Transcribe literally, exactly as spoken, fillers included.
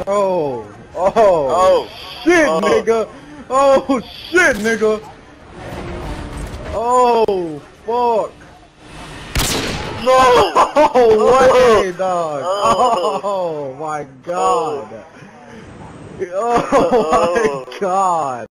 Oh, oh, Oh. shit, Oh. nigga. Oh, shit, nigga. Oh, fuck. No! Oh, way, dog. Oh. Oh, my God. Oh, my God.